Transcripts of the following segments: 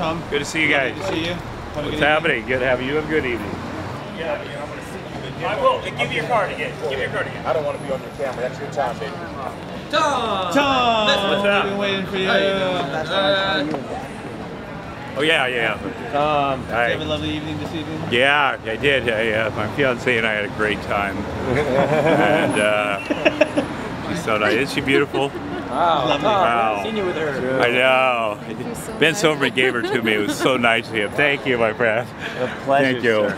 Tom. Good to see you guys. Good to see you. What's happening? Good to have you. Have a good evening. Yeah, I'm going to see you. I will. Give me your card again. Give me your card again. I don't want to be on your camera. That's your time, baby. Tom! What's up? We've been waiting for you. Oh, yeah, yeah. Did you have a lovely evening this evening? Yeah, I did. Yeah. My fiance and I had a great time. And she's so nice. Isn't she beautiful? Wow. Wow. I've seen you with her. I know. Ben Silverman gave her to me. It was so nice of him. Thank you, my friend. A pleasure, Thank you.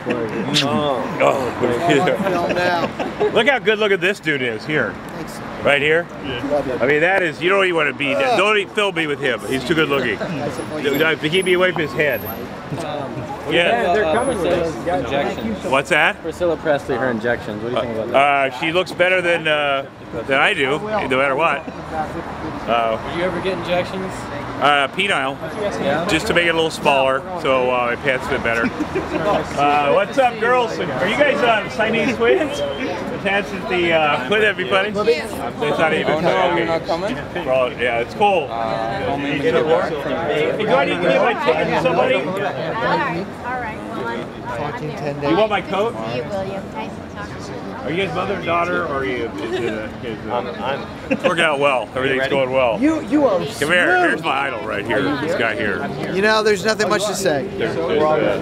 Look how good looking this dude is here. Right here? I mean, that is, you don't even want to be, don't even film me with him. He's too good looking. Keep me away from his head. Yeah. They're coming with us. Injections. What's that? Priscilla Presley, her injections. What do you think about that? She looks better than I do, no matter what. Did you ever get injections? Penile, just to make it a little smaller, so my pants fit better. What's up, girls? Are you guys Siamese twins? Attached at the, wouldn't that be funny? It's not even. Oh no, you're not coming? Well, yeah, it's cool. Only Hey, do I need to give my ticket to somebody? All right. You want my coat? See you, William. Nice to talk to you. Are you guys mother and daughter, or are you? It's working out well. Everything's going well. You are. Come here. Here's my idol right here. This guy here. You know, there's nothing much to say. If you're on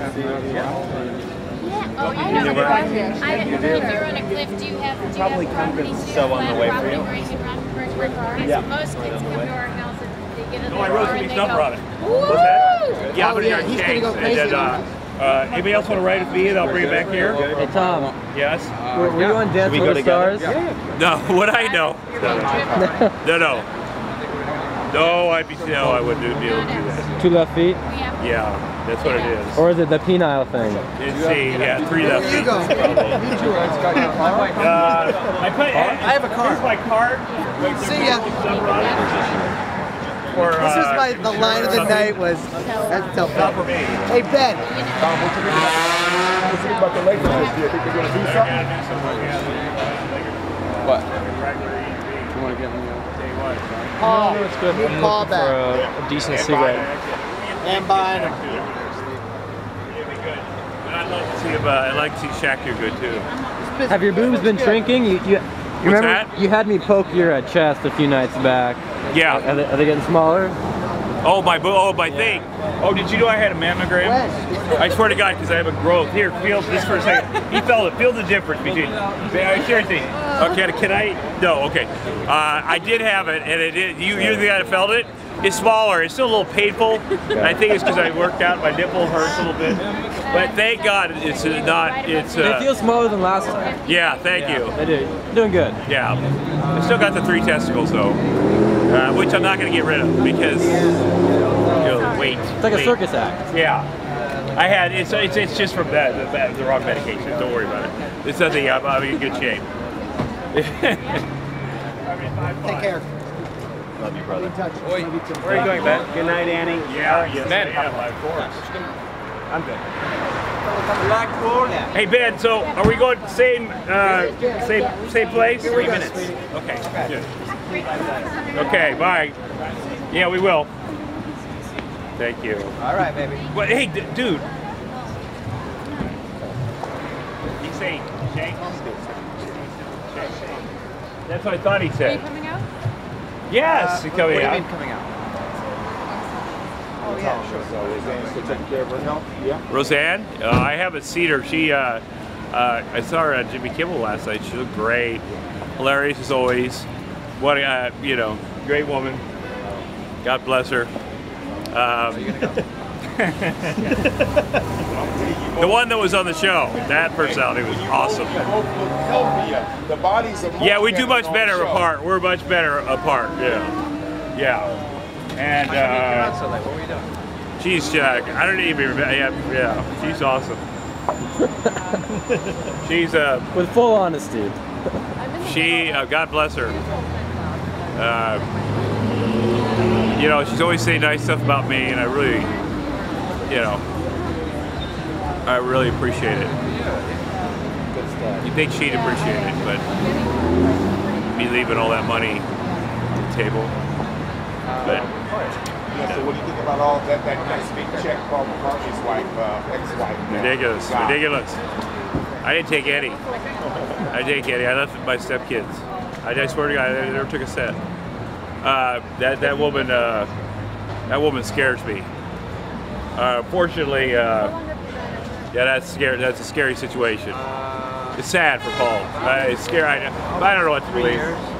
a cliff, do you have Probably come to sew on the way for you. Yeah. Most kids come to our house and they get in the No, I car wrote and some they stuff go, on it. What's that? Yeah, I'm gonna yeah, get he's gonna changed. go crazy. And then, anybody else want to ride with me? And I'll bring it back here. Hey Tom, Yes. were you on Dance with the Stars? No. What I know? No. No, I wouldn't be able to do that. 2 left feet? Yeah, that's what it is. Or is it the penile thing? Yeah, 3 left feet. You go. I have a card. Here's my card. See ya. Or, This is the line of the night was. That's tough. Hey Ben. About the Lakers this year. Think they're going to do something? What? You want to get me Paul. it's good. Need Paul For back. a decent cigarette. And buying him. I'd like to see Shaq do good too. Have your boobs been shrinking? You remember that? you had me poke your chest a few nights back. Yeah. Are they getting smaller? Oh my thing. Oh, did you know I had a mammogram? I swear to God, because I have a growth. Here, feel this for a second. He felt it. Feel the difference between. Seriously. Okay, can I? No. Okay. I did have it, and it did. You're the guy that felt it. It's smaller. It's still a little painful. I think it's because I worked out. My nipple hurts a little bit. But thank God it's not. It's. They feel smaller than last time. Yeah. Thank you. They do. You're doing good. Yeah. I still got the 3 testicles though, which I'm not going to get rid of because weight. It's like a circus act. Yeah. I had it's just from the wrong medication. Don't worry about it. It's nothing. I'm in good shape. Take care. Love you, brother. Where are you going, Ben? Good night, Annie. Yeah. Yes, Ben. Yeah, of course. I'm good. Hey Ben, so are we going same place? 3 minutes. Okay. Good. Okay. Bye. Yeah, we will. Thank you. All right, baby. Well, hey, dude. He's saying Shake. That's what I thought he said. Are you coming out? Yes, he's coming out. coming out? Oh, yeah, sure. So Roseanne's still taking care of her health? Yeah. Roseanne? I haven't seen her. She, I saw her at Jimmy Kimmel last night. She looked great. Hilarious as always. What a, great woman. God bless her. The one that was on the show, that personality was awesome. The bodies are Yeah, we do much better apart. We're much better apart. Yeah. Yeah. And What were you doing? she's I don't even remember. Yeah, she's awesome. She's With full honesty. God bless her. She's always saying nice stuff about me, and I really, I really appreciate it. Good stuff. You think she'd appreciate it, but me leaving all that money on the table. But Yeah, so what do you think about all that nice big check Paul McCartney's wife, ex-wife? Ridiculous, ridiculous. I didn't take any. I didn't take any. I left my stepkids. I swear to God, I never took a cent. That woman scares me. Fortunately, yeah, that's scary. That's a scary situation. It's sad for Paul. It's scary. I don't know what to believe.